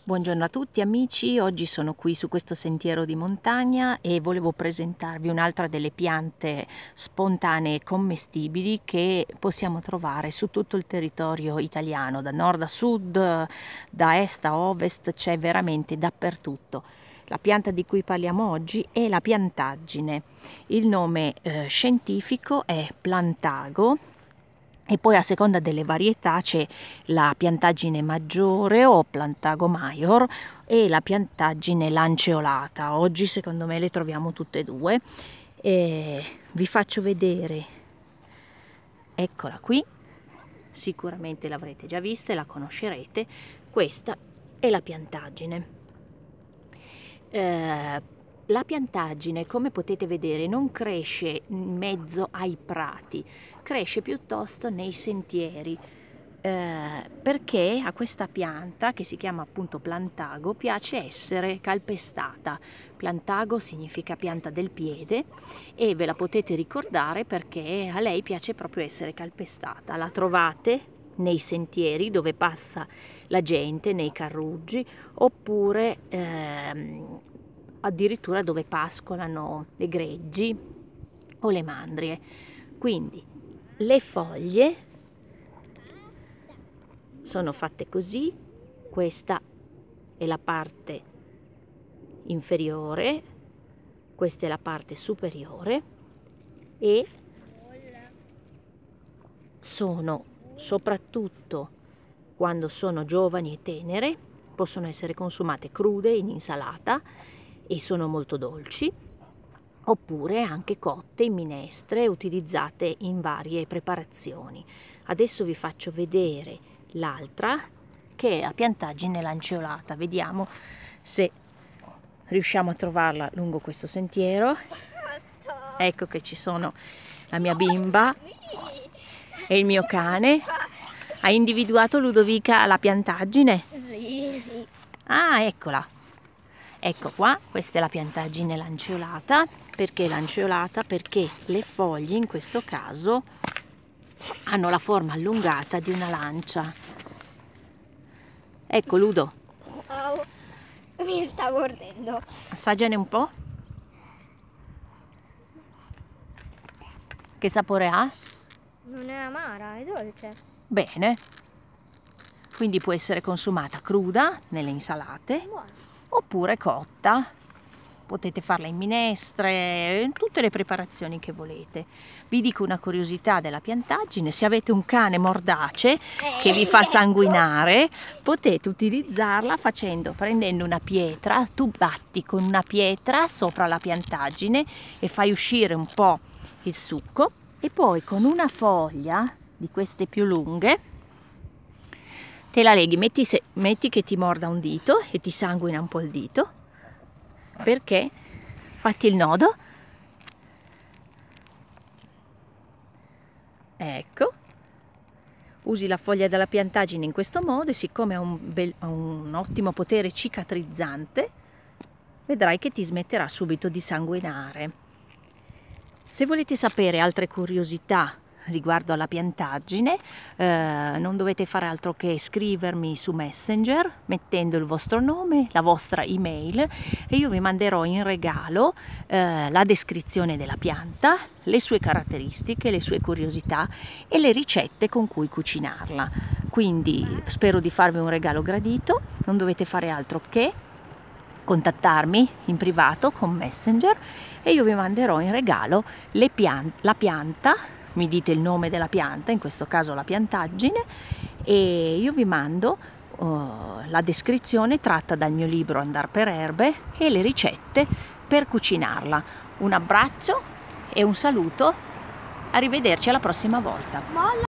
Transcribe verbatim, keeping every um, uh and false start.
Buongiorno a tutti amici, oggi sono qui su questo sentiero di montagna e volevo presentarvi un'altra delle piante spontanee commestibili che possiamo trovare su tutto il territorio italiano, da nord a sud, da est a ovest, c'è veramente dappertutto. La pianta di cui parliamo oggi è la piantaggine, il nome eh, scientifico è Plantago. E poi a seconda delle varietà c'è la piantaggine maggiore o Plantago Maior e la piantaggine lanceolata. Oggi secondo me le troviamo tutte e due. E vi faccio vedere, eccola qui, sicuramente l'avrete già vista e la conoscerete. Questa è la piantaggine. Eh, La piantaggine, come potete vedere, non cresce in mezzo ai prati, cresce piuttosto nei sentieri, eh, perché a questa pianta, che si chiama appunto Plantago, piace essere calpestata. Plantago significa pianta del piede e ve la potete ricordare perché a lei piace proprio essere calpestata. La trovate nei sentieri dove passa la gente, nei carruggi, oppure ehm, addirittura dove pascolano le greggi o le mandrie. Quindi le foglie sono fatte così, questa è la parte inferiore, questa è la parte superiore e sono soprattutto quando sono giovani e tenere, possono essere consumate crude in insalata e sono molto dolci, oppure anche cotte in minestre utilizzate in varie preparazioni. Adesso vi faccio vedere l'altra, che è la piantaggine lanceolata. Vediamo se riusciamo a trovarla lungo questo sentiero. Ecco che ci sono la mia bimba e il mio cane. Hai individuato, Ludovica, la piantaggine? Sì. Ah, eccola. Ecco qua, questa è la piantaggine lanceolata. Perché lanceolata? Perché le foglie in questo caso hanno la forma allungata di una lancia. Ecco Ludo, Oh, mi sta mordendo. assaggiane un po'. Che sapore ha? Non è amara, è dolce. Bene. Quindi può essere consumata cruda nelle insalate Buona. oppure cotta. Potete farla in minestre, in tutte le preparazioni che volete. Vi dico una curiosità della piantaggine: se avete un cane mordace che vi fa sanguinare, potete utilizzarla facendo, prendendo una pietra, tu batti con una pietra sopra la piantaggine e fai uscire un po' il succo, e poi con una foglia di queste più lunghe te la leghi, metti, se, metti che ti morda un dito e ti sanguina un po' il dito, perché fatti il nodo, ecco, usi la foglia della piantaggine in questo modo e siccome ha un, bel, ha un ottimo potere cicatrizzante, vedrai che ti smetterà subito di sanguinare. Se volete sapere altre curiosità riguardo alla piantaggine, eh, non dovete fare altro che scrivermi su Messenger mettendo il vostro nome, la vostra email, e io vi manderò in regalo eh, la descrizione della pianta, le sue caratteristiche, le sue curiosità e le ricette con cui cucinarla. Quindi spero di farvi un regalo gradito. Non dovete fare altro che contattarmi in privato con Messenger e io vi manderò in regalo le pian- la pianta. Mi dite il nome della pianta, in questo caso la piantaggine, e io vi mando uh, la descrizione tratta dal mio libro Andar per erbe e le ricette per cucinarla. Un abbraccio e un saluto, arrivederci alla prossima volta.